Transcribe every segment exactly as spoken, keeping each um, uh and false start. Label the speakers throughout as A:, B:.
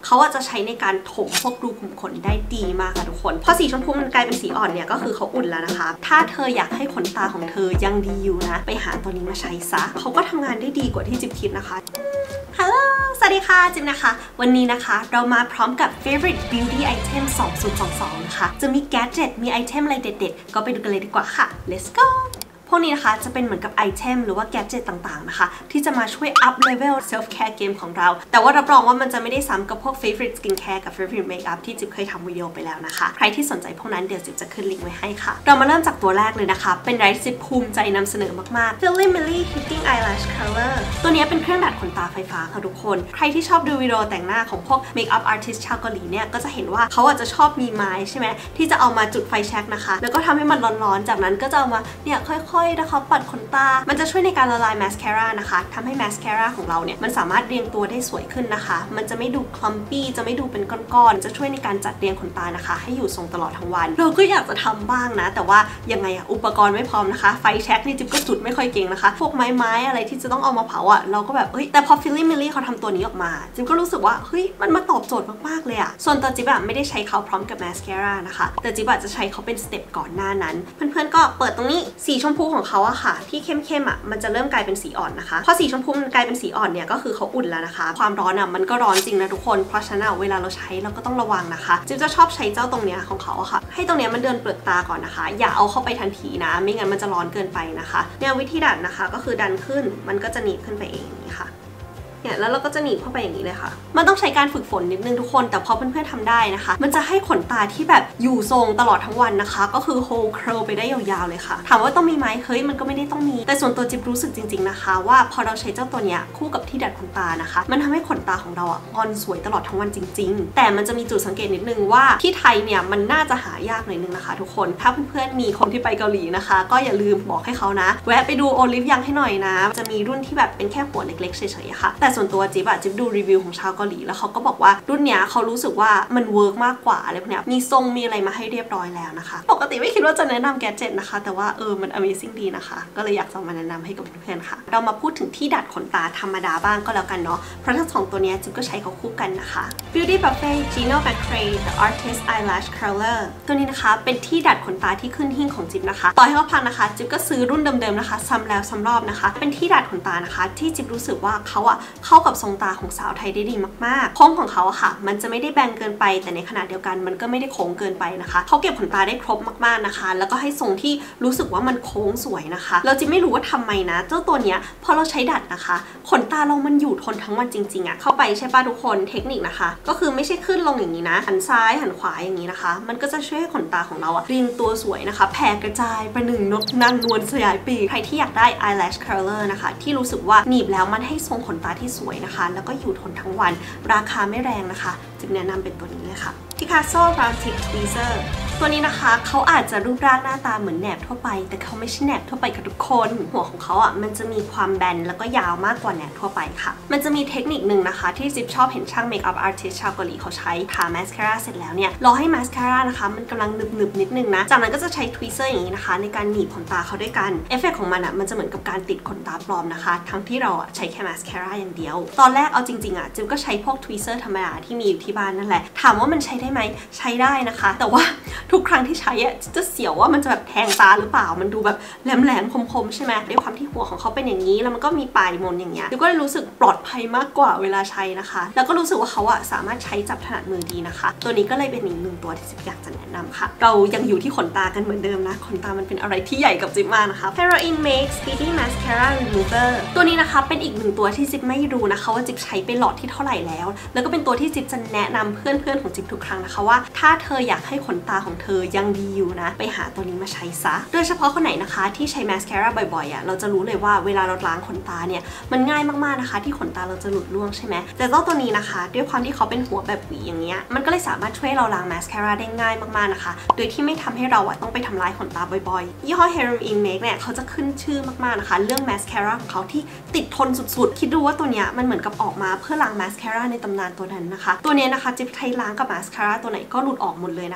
A: เขาอาจจะใช้ในการถมพวกรูขุมขนได้ดีมากค่ะทุกคนพอสีชมพูมันกลายเป็นสีอ่อนเนี่ยก็คือเขาอุ่นแล้วนะคะถ้าเธออยากให้ขนตาของเธอยังดีอยู่นะไปหาตัวนี้มาใช้ซะเขาก็ทำงานได้ดีกว่าที่จิ๊บคิดนะคะฮัลโหลสวัสดีค่ะจิ๊บนะคะวันนี้นะคะเรามาพร้อมกับ favorite beauty item สองพันยี่สิบสองนะคะจะมี gadget มีไอเทมอะไรเด็ดๆก็ไปดูกันเลยดีกว่าค่ะ let's goพวกนี้นะคะจะเป็นเหมือนกับไอเทมหรือว่าแกดเจ็ตต่างๆนะคะที่จะมาช่วย up level self care game ของเราแต่ว่ารับรองว่ามันจะไม่ได้ซ้ำกับพวก favorite skin care กับ favorite makeup ที่จิ๊บเคยทำวิดีโอไปแล้วนะคะใครที่สนใจพวกนั้นเดี๋ยวจิ๊บจะขึ้นลิงก์ไว้ให้ค่ะเรามาเริ่มจากตัวแรกเลยนะคะเป็นไรที่จิ๊บภูมิใจนำเสนอมากๆ Philly Millie Heating Eyelash Curler ตัวนี้เป็นเครื่องดัดขนตาไฟฟ้าค่ะทุกคนใครที่ชอบดูวิดีโอแต่งหน้าของพวก makeup artist ชาวเกาหลีเนี่ยก็จะเห็นว่าเขาอาจจะชอบมีไม้ใช่ไหมที่จะเอามาจุดไฟแช็กนะคะแล้วก็ทำให้มันร้อนๆจากนั้นก็จะเอามาเนี่ยค่อยๆนะคะปัดขนตามันจะช่วยในการละลายมาสคาร่านะคะทำให้มาสคาร่าของเราเนี่ยมันสามารถเรียงตัวได้สวยขึ้นนะคะมันจะไม่ดูคลัมปี้จะไม่ดูเป็นก้อนๆจะช่วยในการจัดเรียงขนตานะคะให้อยู่ทรงตลอดทั้งวันเราก็อยากจะทำบ้างนะแต่ว่ายังไงอะอุปกรณ์ไม่พร้อมนะคะไฟแช็กนี่จิ๊บก็จุดไม่ค่อยเก่งนะคะพวกไม้ไม้อะไรที่จะต้องเอามาเผาอะเราก็แบบเฮ้ยแต่พอ Philly Millie เขาทำตัวนี้ออกมาจิ๊บก็รู้สึกว่าเฮ้ยมันมาตอบโจทย์มากๆเลยอะส่วนตัวจิ๊บอะไม่ได้ใช้เขาพร้อมกับมาสคาร่านะคะแต่จิ๊บอะจะใช้เขาเป็นสเต็ปก่อนหน้านั้นเพื่อนๆก็เปิดตรงนี้สีชมพูของเขาอะค่ะที่เข้มๆอ่ะมันจะเริ่มกลายเป็นสีอ่อนนะคะพอสีชมพูมันกลายเป็นสีอ่อนเนี่ยก็คือเขาอุ่นแล้วนะคะความร้อนอ่ะมันก็ร้อนจริงนะทุกคนเพราะฉะนั้นเวลาเราใช้เราก็ต้องระวังนะคะจิ๊บจะชอบใช้เจ้าตรงเนี้ยของเขาอะค่ะให้ตรงเนี้ยมันเดินเปลือกตาก่อนนะคะอย่าเอาเข้าไปทันทีนะไม่งั้นมันจะร้อนเกินไปนะคะเนี่ยวิธีดัดนะคะก็คือดันขึ้นมันก็จะหนีบขึ้นไปเองนี่ค่ะเนี่ยแล้วเราก็จะหนีบเข้าไปอย่างนี้เลยค่ะมันต้องใช้การฝึกฝนนิดนึงทุกคนแต่พอเพื่อนๆทำได้นะคะมันจะให้ขนตาที่แบบอยู่ทรงตลอดทั้งวันนะคะก็คือโฮลเคอร์ไปได้ยาวๆเลยค่ะถามว่าต้องมีไหมเฮ้ยมันก็ไม่ได้ต้องมีแต่ส่วนตัวจิ๊บรู้สึกจริงๆนะคะว่าพอเราใช้เจ้าตัวเนี้ยคู่กับที่ดัดขนตานะคะมันทำให้ขนตาของเราอ่ะอ่อนสวยตลอดทั้งวันจริงๆแต่มันจะมีจุดสังเกตนิดนึงว่าที่ไทยเนี่ยมันน่าจะหายากหน่อยนึงนะคะทุกคนถ้าเพื่อนๆมีคนที่ไปเกาหลีนะคะก็อย่าลืมบอกให้เขานะแวะไปดูโอลิฟยังให้หน่อยนะจะมีรุ่นที่แบบเป็นแค่หัวเล็กๆเฉยๆค่ะแต่ส่วนตัวจิ๊บอะดูรีวิวของชาวเกาหลีแล้วเขาก็บอกว่ารุ่นเนี้ยเขารู้สึกว่ามันเวิร์กมากกว่าอะไรพวกเนี้ยมีทรงมีอะไรมาให้เรียบร้อยแล้วนะคะปกติไม่คิดว่าจะแนะนำแกดเจ็ตนะคะแต่ว่าเออมัน Amazing ดีนะคะก็เลยอยากจะมาแนะนำให้กับเพื่อนๆค่ะเรามาพูดถึงที่ดัดขนตาธรรมดาบ้างก็แล้วกันเนาะเพราะทั้งสองตัวนี้จิ๊บก็ใช้เขาคู่กันนะคะ Beauty Buffet Gino McCrae The Artist Eyelash Curler ตัวนี้นะคะเป็นที่ดัดขนตาที่ขึ้นหิ้งของจิ๊บนะคะต่อให้เขาพังนะคะจิ๊บก็ซื้อรุ่นเดิมๆนะคะซ้ำแล้วซ้ำรอบนะคะเป็นที่ดัดขนตานะคะที่จิ๊บรู้สึกว่าเขาอะเข้ากับทรงตาของสาวไทยได้ดีมากๆโค้งของเขาอะค่ะมันจะไม่ได้แบนเกินไปแต่ในขณะเดียวกันมันก็ไม่ได้โค้งเกินไปนะคะเขาเก็บขนตาได้ครบมากๆนะคะแล้วก็ให้ทรงที่รู้สึกว่ามันโค้งสวยนะคะเราจะไม่รู้ว่าทำไมนะเจ้าตัวเนี้ยพอเราใช้ดัดนะคะขนตาเรามันอยู่ทนทั้งวันจริงๆอะเข้าไปใช่ป่ะทุกคนเทคนิคนะคะก็คือไม่ใช่ขึ้นลงอย่างนี้นะหันซ้ายหันขวาอย่างนี้นะคะมันก็จะช่วยให้ขนตาของเราอะเรียงตัวสวยนะคะแผ่กระจายประหนึ่งนกนางนวลสยายปีกใครที่อยากได้ eyelash curler นะคะที่รู้สึกว่าหนีบแล้วมันให้ทรงขนตาที่สวยนะคะแล้วก็อยู่ทนทั้งวันราคาไม่แรงนะคะจึงแนะนำเป็นตัวนี้เลยค่ะ Picasso Round Tip Tweezer ตัวนี้นะคะเขาอาจจะรูปร่างหน้าตาเหมือนแหนบทั่วไปแต่เขาไม่ใช่แหนบทั่วไปกับทุกคนหัวของเขาอ่ะมันจะมีความแบนแล้วก็ยาวมากกว่าแหนบทั่วไปค่ะมันจะมีเทคนิคหนึ่งนะคะที่จิ๊บชอบเห็นช่างเมคอัพอาร์ติสต์ชาวเกาหลีเขาใช้ทามาสคาร่าเสร็จแล้วเนี่ยรอให้มาสคาร่านะคะมันกำลังหนึบๆนิดนึงนะจากนั้นก็จะใช้ทวีเซอร์อย่างนี้นะคะในการหนีบขนตาเขาด้วยกันเอฟเฟกต์ของมันอ่ะมันจะเหมือนกับการติดขนตาปลอมนะคะทั้งที่เราอ่ะใช้แค่มาสคาร่าอย่างเดียวตอนแรกเอาจริงๆอ่ะจิ๊บก็ใช้พวกทวีเซอร์ธรรมดาที่มีอยู่ที่บ้านนั่นแหละถามว่ามันใช้ได้ไหมใช้ได้นะคะแต่ว่าทุกครั้งที่ใช้อ่ะจะเสียวว่ามันจะแบบแทงตาหรือเปล่ามันดูแบบแหลมๆคมๆใช่ไหมด้วยความที่หัวของเขาเป็นอย่างนี้แล้วมันก็มีปลายมนอย่างเงี้ยจิ๊บก็เลยรู้สึกปลอดภัยมากกว่าเวลาใช้นะคะแล้วก็รู้สึกว่าเขาอ่ะสามารถใช้จับถนัดมือดีนะคะตัวนี้ก็เลยเป็นอีกหนึ่งตัวที่จิ๊บอยากจะแนะนำค่ะเรายังอยู่ที่ขนตากันเหมือนเดิมนะขนตามันเป็นอะไรที่ใหญ่กับจิ๊บมากนะคะ Heroin Make Speedy Mascara Remover ตัวนี้นะคะเป็นอีกหนึ่งตัวที่จิ๊บไม่รู้นะคะว่าจิ๊บใช้ไปหลอดที่เท่าไหร่แล้วแล้วก็เป็นตัวที่จิ๊บจะแนะนำเพื่อนๆของจิ๊บทุกครั้งนะคะว่าถ้าเธออยากให้ขนตาของเธอยังดีอยู่นะไปหาตัวนี้มาใช้ซะโดยเฉพาะคนไหนนะคะที่ใช้มาสคาร่าบ่อยๆอ่ะเราจะรู้เลยว่าเวลาเราล้างขนตาเนี่ยมันง่ายมากๆนะคะที่ขนตาเราจะหลุดร่วงใช่ไหมแต่เจ้าตัวนี้นะคะด้วยความที่เขาเป็นหัวแบบหวีอย่างเงี้ยมันก็เลยสามารถช่วยเราล้างมาสคาร่าได้ง่ายมากๆนะคะโดยที่ไม่ทำให้เราอ่ะต้องไปทำลายขนตาบ่อยๆยี่ห้อ Heroin Make เนี่ยเขาจะขึ้นชื่อมากๆนะคะเรื่องมาสคาร่าของเขาที่ติดทนสุดๆคิดดูว่าตัวเนี้ยมันเหมือนกับออกมาเพื่อล้างมาสคาร่าในตำนานตัวนั้นนะคะตัวนี้นะคะจิ๊บใช้ล้างกับมาสคาร่าตัวไหนก็หลุดออกหมดเลยนะคะเราจะ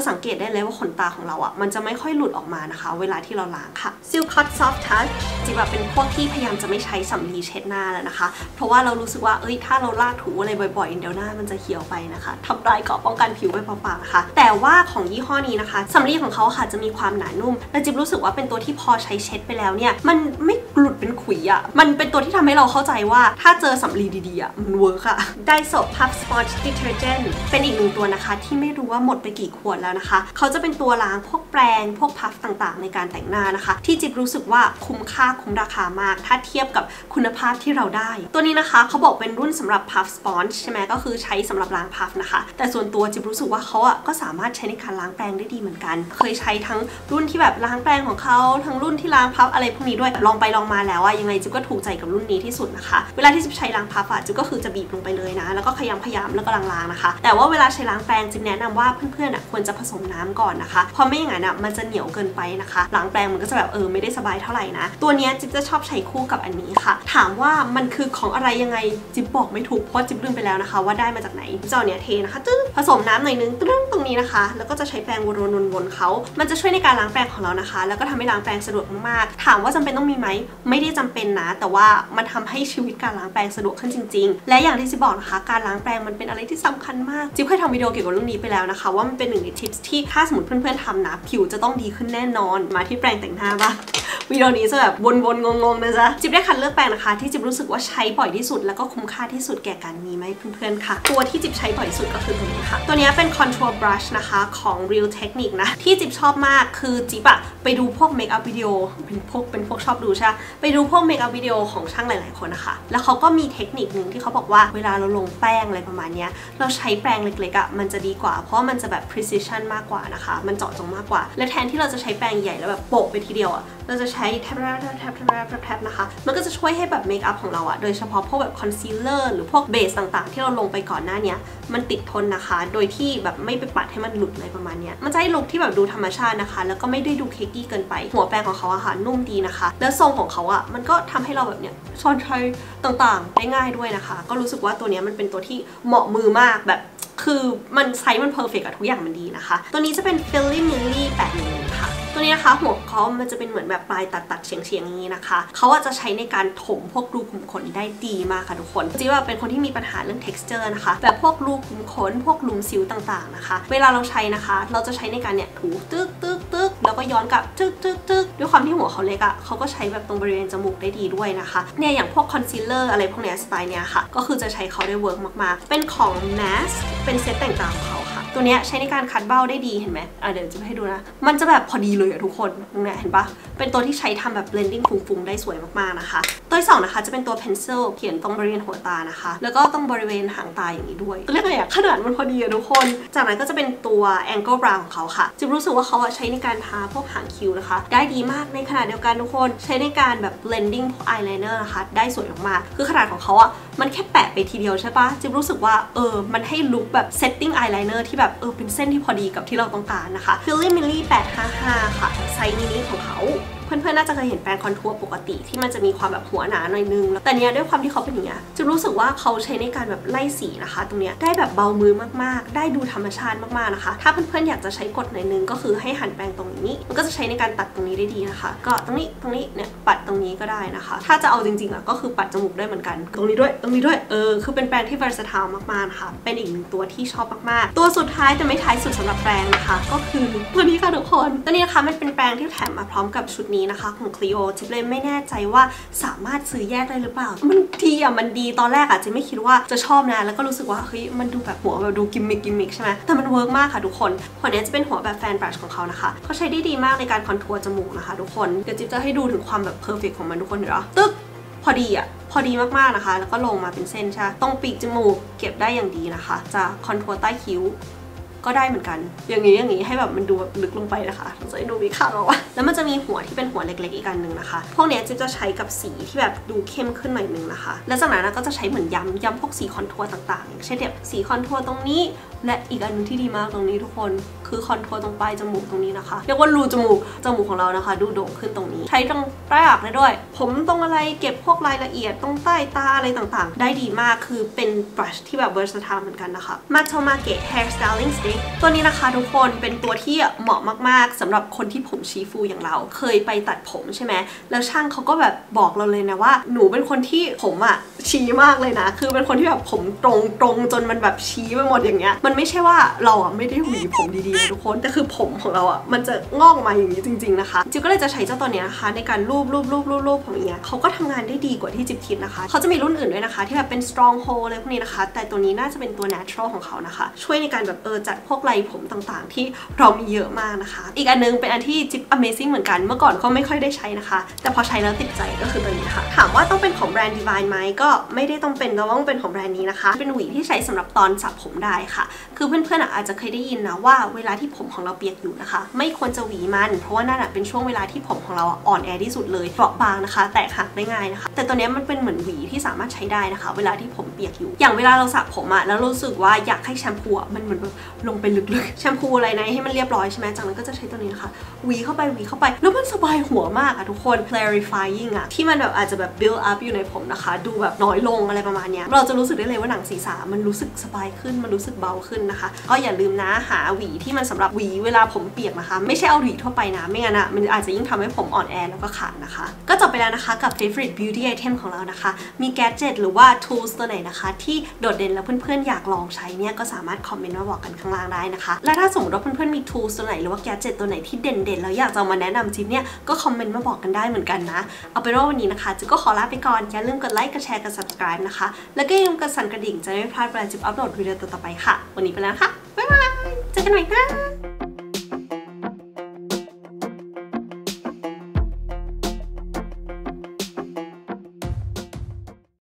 A: สังเกตได้เลยว่าขนตาของเราอ่ะมันจะไม่ค่อยหลุดออกมานะคะเวลาที่เราล้างค่ะ Silk Cut Soft Touch จิ๊บแบบเป็นพวกที่พยายามจะไม่ใช้สำลีเช็ดหน้าแล้วนะคะเพราะว่าเรารู้สึกว่าเอ้ยถ้าเราลากถูอะไรบ่อยๆเดี๋ยวหน้ามันจะเหี่ยวไปนะคะทำลายเกราะป้องกันผิวไปเปล่าๆนะคะแต่ว่าของยี่ห้อนี้นะคะสำลีของเขาค่ะจะมีความหนานุ่มและจิ๊บรู้สึกว่าเป็นตัวที่พอใช้เช็ดไปแล้วเนี่ยมันไม่หลุดเป็นขุยอ่ะมันเป็นตัวที่ทำให้เราเข้าใจว่าถ้าเจอสำลีดีๆอ่ะมันเวิร์กอ่ะ Daiso Puff Sponge Detergent เป็นอีกหนึ่งตัวนะคะที่ไม่รู้ว่าหมดไปกี่ขวดแล้วนะคะเขาจะเป็นตัวล้างพวกแปรงพวกพัฟต่างๆในการแต่งหน้านะคะที่จิ๊บรู้สึกว่าคุ้มค่าคุ้มราคามากถ้าเทียบกับคุณภาพที่เราได้ตัวนี้นะคะเขาบอกเป็นรุ่นสำหรับ Puff Sponge ใช่ไหมก็คือใช้สำหรับล้างพัฟนะคะแต่ส่วนตัวจิ๊บรู้สึกว่าเขาอ่ะก็สามารถใช้ในการล้างแปรงได้ดีเหมือนกันเคยใช้ทั้งรุ่นที่แบบล้างแปรงของเขาทั้งรุ่นที่ล้างพัฟอะไรพวกนี้ด้วยลองไปลองมาแล้วอะยังไงจิ๊บก็ถูกใจกับรุ่นนี้ที่สุดนะคะเวลาที่จิ๊บใช้ล้างพัฟอะจิ๊บก็คือจะบีบลงไปเลยนะแล้วก็ขยำขยำแล้วก็ล้างๆนะคะแต่ว่าเวลาใช้ล้างแปรงจิ๊บแนะนำว่าเพื่อนๆอะควรจะผสมน้ำก่อนนะคะเพราะไม่อย่างนั้นอะมันจะเหนียวเกินไปนะคะล้างแปรงมันก็จะแบบเออไม่ได้สบายเท่าไหร่นะตัวนี้จิ๊บจะชอบใช้คู่กับอันนี้ค่ะถามว่ามันคือของอะไรยังไงจิ๊บบอกไม่ถูกเพราะจิ๊บลืมไปแล้วนะคะว่าได้มาจากไหนเจ้าเนี้ยเทนะคะตึ้งผสมน้ำหน่อยนึงตึ้งตรงนี้นะคะแล้วก็จะใช้แปรงวนๆๆๆเขามันจะช่วยในการล้างแปรงของเรานะคะแล้วก็ทำให้ล้างแปรงสะดวกมากๆถามว่าจำเป็นต้องมีไหมไม่ได้จำเป็นนะแต่ว่ามันทำให้ชีวิตการล้างแปรงสะดวกขึ้นจริงๆและอย่างที่จิ๊บบอกนะคะการล้างแปรงมันเป็นอะไรที่สำคัญมากจิ๊บเคยทำวิดีโอเกี่ยวกับเรื่องนี้ไปแล้วนะคะว่ามันเป็นหนึ่งในทิปที่ถ้าสมมติเพื่อนๆทำนะผิวจะต้องดีขึ้นแน่นอนมาที่แปรงแต่งหน้าบ้างวิดีโอนี้จะแบบวนๆงงๆนะจ๊ะจิ๊บได้คัดเลือกแปรงนะคะที่จิ๊บรู้สึกว่าใช้บ่อยที่สุดแล้วก็คุ้มค่าที่สุดแก่การมีไหมเพื่อนๆค่ะตัวที่จิ๊บใช้บ่อยที่สุดก็คือตัวนี้ค่ะตัวนี้เป็น contour brush นะคะของ Real Technique นะที่จิ๊บชอบมากคือจิ๊บอะไปดูพวกเมคอัพวิดีโอเป็นพวกเป็นพวกชอบดูใช่ไปดูพวกเมคอัพวิดีโอของช่างหลายๆคนนะคะแล้วเขาก็มีเทคนิคหนึ่งที่เขาบอกว่าเวลาเราลงแป้งอะไรประมาณนี้เราใช้แปรงเล็กๆอะมันจะดีกว่าเพราะมันจะแบบ precision มากกว่านะคะมันเจาะจงมากกว่าและแทนที่เราจะใช้แปรงใหญ่แล้วแบบโปะไปทีเดียวอะเราจะใช้แทบแทบแทบแทบแทบแทบนะคะมันก็จะช่วยให้แบบเมคอัพของเราอะโดยเฉพาะพวกแบบคอนซีลเลอร์หรือพวกเบสต่างๆที่เราลงไปก่อนหน้านี้มันติดทนนะคะโดยที่แบบไม่ไปปัดให้มันหลุดอะไรประมาณนี้มันจะให้ลุคที่แบบดูธรรมชาตินะคะแล้วก็ไม่ได้ดูเคกกี้เกินไปหัวแปรงของเขาอะค่ะนุ่มดีนะคะแล้วทรงของเขาอะมันก็ทำให้เราแบบเนี้ยซ่อนใช้ต่างๆได้ง่ายด้วยนะคะก็รู้สึกว่าตัวนี้มันเป็นตัวที่เหมาะมือมากแบบคือมันไซส์มันเพอร์เฟกต์อะทุกอย่างมันดีนะคะตัวนี้จะเป็น Philly Millie แปดหนึ่งหนึ่งค่ะตัวนี้นะคะหัวเขามันจะเป็นเหมือนแบบปลายตัดๆเฉียงๆอย่างนี้นะคะเขาอาจจะใช้ในการถมพวกรูขุมขนได้ดีมากค่ะทุกคนจิ๊บว่าเป็นคนที่มีปัญหาเรื่อง texture นะคะแบบพวกรูขุมขนพวกหลุมสิวต่างๆนะคะเวลาเราใช้นะคะเราจะใช้ในการเนี่ยถูตึ๊กตึ๊กตึ๊กแล้วก็ย้อนกลับตึ๊กตึ๊กตึ๊กด้วยความที่หัวเขาเล็กอะเขาก็ใช้แบบตรงบริเวณจมูกได้ดีด้วยนะคะเนี่ยอย่างพวกคอนซีลเลอร์อะไรพวกเนี้ยสไตล์เนี้ยค่ะก็คือจะใช้เขาได้เวิร์กมากๆเป็นของ Mass เป็นเซตแต่งตาของเขาค่ะตัวนี้ใช้ในการคัดเบ้าได้ดีเห็นไหมอ่ะเดี๋ยวจะให้ดูนะมันจะแบบพอดีเลยอะทุกคนเนี่ยเห็นปะเป็นตัวที่ใช้ทำแบบ blending ฟุ้งๆได้สวยมากๆนะคะตัวที่สองนะคะจะเป็นตัว pencil เขียนตรงบริเวณหัวตานะคะแล้วก็ตรงบริเวณหางตาอย่างนี้ด้วยตัวเรียกไงอะขนาดมันพอดีอะทุกคนจากนั้นก็จะเป็นตัว angle brow ของเขาค่ะจิ๊บรู้สึกว่าเขาใช้ในการทาพวกหางคิ้วนะคะได้ดีมากในขณะเดียวกันทุกคนใช้ในการแบบ blending พวก eyeliner นะคะได้สวยมากๆคือขนาดของเขาอะมันแค่แปะไปทีเดียวใช่ปะจิ๊บรู้สึกว่าเออมันให้ลุคแบบ setting eyeliner ที่แบบเออเป็นเส้นที่พอดีกับที่เราต้องการนะคะ Philly Millie แปดห้าห้าค่ะไซส์มินิของเขาเพื่อนๆน่าจะเคยเห็นแปรงคอนทัวร์ปกติที่มันจะมีความแบบหัวหนาหน่อยนึงแต่เนี้ยด้วยความที่เขาเป็นอย่างเงี้ยจะรู้สึกว่าเขาใช้ในการแบบไล่สีนะคะตรงเนี้ยได้แบบเบามือมากๆได้ดูธรรมชาติมากๆนะคะถ้าเพื่อนๆอยากจะใช้กดหน่อยนึงก็คือให้หันแปรงตรงนี้มันก็จะใช้ในการตัดตรงนี้ได้ดีนะคะก็ตรงนี้ตรงนี้เนี่ยปัดตรงนี้ก็ได้นะคะถ้าจะเอาจริงๆอ่ะก็คือปัดจมูกได้เหมือนกันตรงนี้ด้วยตรงนี้ด้วยเออคือเป็นแปรงที่ versatile มากๆนะคะเป็นอีกหนึ่งตัวที่ชอบมากๆตัวสุดท้ายแต่ไม่ท้ายสุดสำหรับแปรงนะคะก็คือตัวนี้ค่ะทุกคนตัวนี้นะคะมันเป็นแปรงที่แถมมาพร้อมกับชุดนี้นะคะของ Clio จิ๊บเลยไม่แน่ใจว่าสามารถซื้อแยกได้หรือเปล่ามันดีอ่ะมันดีตอนแรกอ่ะจิ๊บไม่คิดว่าจะชอบนะแล้วก็รู้สึกว่าเฮ้ยมันดูแบบหัวแบบดูกิมมิกกิมมิกใช่ไหมแต่มันเวิร์กมากค่ะทุกคนหัวนี้จะเป็นหัวแบบแฟนบรัชของเขานะคะเขาใช้ได้ดีมากในการคอนทัวร์จมูกนะคะทุกคนเดี๋ยวจิ๊บจะให้ดูถึงความแบบเพอร์เฟกต์ของมันทุกคนเห็นหรอตึ๊กพอดีอ่ะพอดีมากๆนะคะแล้วก็ลงมาเป็นเส้นใช่ตรงปีกจมูกเก็บได้อย่างดีนะคะจะคอนทัวร์ใต้คิ้วก็ได้เหมือนกันอย่างนี้อย่างนี้ให้แบบมันดูแบบลึกลงไปนะคะเราจะได้ดูมีค่าเราอะแล้วมันจะมีหัวที่เป็นหัวเล็กๆอีกอันหนึ่งนะคะพวกเนี้ยจิ๊บจะใช้กับสีที่แบบดูเข้มขึ้นหน่อยนึงนะคะแล้วจากนั้นก็จะใช้เหมือนย้ำย้ำพวกสีคอนทัวร์ต่างๆอย่างเช่นแบบสีคอนทัวร์ตรงนี้และอีกอันนึงที่ดีมากตรงนี้ทุกคนคือคอนทัวร์ตรงปลายจมูกตรงนี้นะคะเรียกว่ารูจมูกจมูกของเรานะคะดูโด่งขึ้นตรงนี้ใช้ตรงปลายปากได้ด้วยผมตรงอะไรเก็บพวกรายละเอียดตรงใต้ตาอะไรต่างๆได้ดีมากคือเป็นบรัชที่แบบ versatile เหมือนกันนะคะมาโทมาเกะ hair styling stick ตัวนี้นะคะทุกคนเป็นตัวที่เหมาะมากๆสำหรับคนที่ผมชี้ฟูอย่างเราเคยไปตัดผมใช่ไหมแล้วช่างเขาก็แบบบอกเราเลยนะว่าหนูเป็นคนที่ผมอะชี้มากเลยนะคือเป็นคนที่แบบผมตรงตรงจนมันแบบชี้ไปหมดอย่างเงี้ยมันไม่ใช่ว่าเราอะไม่ได้หวีผมดีๆนะทุกคนแต่คือผมของเราอะมันจะงอกมาอย่างนี้จริงๆนะคะจิวก็เลยจะใช้เจ้าตัวนี้นะคะในการรูปรูปรูปรูปรูปผมอย่างเงี้ยเขาก็ทำงานได้ดีกว่าที่จิบคิดนะคะเขาจะมีรุ่นอื่นด้วยนะคะที่แบบเป็น strong hold อะไรพวกนี้นะคะแต่ตัวนี้น่าจะเป็นตัว natural ของเขานะคะช่วยในการแบบเออจัดพวกไรผมต่างๆที่เรามีเยอะมากนะคะอีกอันนึงเป็นอันที่จิบ amazing เหมือนกันเมื่อก่อนก็ไม่ค่อยได้ใช้นะคะแต่พอใช้แล้วติดใจก็คือตัวนี้ค่ะถามว่าต้องเป็นของแบรนด์ Divine ไหมก็ไม่ได้ต้องเป็นก็ต้องเป็นของแบรนด์นี้นะคะเป็นหวีที่ใช้สำหรับตอนสระผมได้ค่ะคือเพื่อนๆอาจจะเคยได้ยินนะว่าเวลาที่ผมของเราเปียกอยู่นะคะไม่ควรจะหวีมันเพราะว่านั่นเป็นช่วงเวลาที่ผมของเราอ่อนแอที่สุดเลยเปราะบางนะคะแตกหักได้ง่ายนะคะแต่ตัวนี้มันเป็นเหมือนหวีที่สามารถใช้ได้นะคะเวลาที่ผมเปียกอยู่อย่างเวลาเราสระผมอะแล้วรู้สึกว่าอยากให้แชมพูอะมันเหมือนแบบลงไปลึกๆแชมพูอะไรนะให้มันเรียบร้อยใช่ไหมจากนั้นก็จะใช้ตัวนี้นะคะหวีเข้าไปหวีเข้าไปแล้วมันสบายหัวมากอะทุกคน clarifying อะที่มันแบบอาจจะแบบ build up อยู่ในผมนะคะดูแบบน้อยลงอะไรประมาณนี้เราจะรู้สึกได้เลยว่าหนังศีรษะมันรู้สึกสบายขึ้นมันรู้สึกเบาขึ้นนะคะก็อย่าลืมนะหาหวีที่มันสำหรับหวีเวลาผมเปียกนะคะไม่ใช่เอาหวีทั่วไปนะไม่งั้นอะมันอาจจะยิ่งทำให้ผมอ่อนแอแล้วก็ขาดนะคะก็จบไปแล้วนะคะกับ favorite beauty item ของเรานะคะมี gadget หรือว่า tools ตัวไหนนะคะที่โดดเด่นแล้วเพื่อนๆอยากลองใช้เนี่ยก็สามารถคอมเมนต์มาบอกกันข้างล่างได้นะคะและถ้าสมมติว่าเพื่อนๆมี tools ตัวไหนหรือว่า gadget ตัวไหนที่เด่นๆแล้วอยากจะมาแนะนำจิ๊บเนี่ยก็คอมเมนต์มาบอกกันได้เหมือนกันนะเอาเป็นว่าวันนี้นะคะจิ๊บก็ขอลาไปก่อนอย่าลืมกดไลค์กดแชร์กด subscribe นะคะแล้วก็อย่าลืมกดสั่นกระดิ่งจะไม่พลาดเวลาจิ๊บอัปโหลดวิดีโอต่อๆไปค่ะวันนี้ไปแล้วค่ะบ๊ายบายเจอกันใหม่นะ